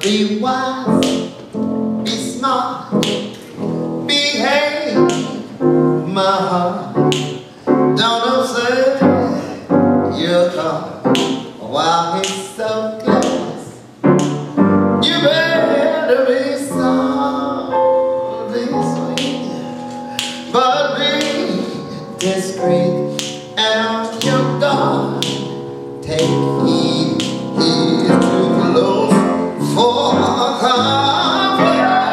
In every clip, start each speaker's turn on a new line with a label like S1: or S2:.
S1: Be wise, be smart, behave, my heart. Don't upset your car while he's so close. You better be soft, be sweet, but be discreet and on your guard. Take heed, he is too close for comfort.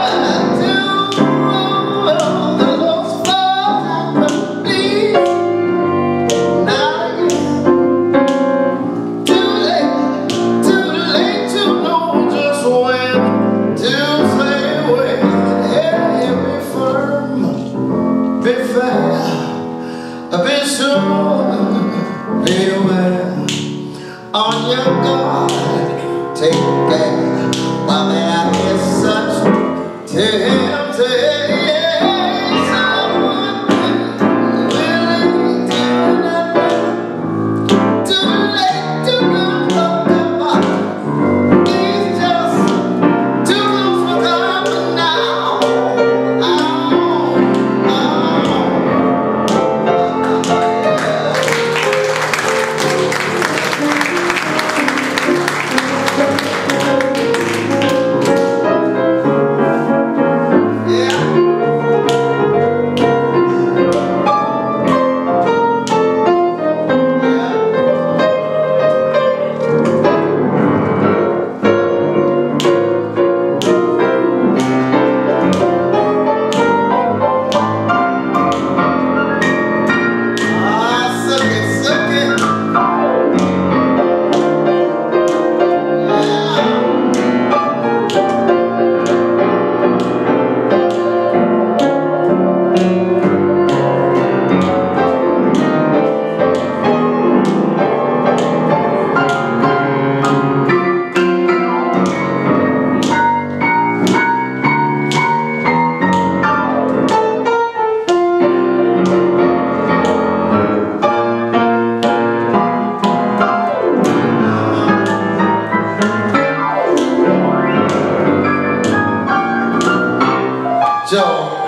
S1: To the lost for please. Now again, too late to know just when to say when. Hey, be firm, be fair, be sure, be aware. On your guard, take care while there is such temptation. Someone willing too late to look up the bottom. He's just too close for comfort now. Joe.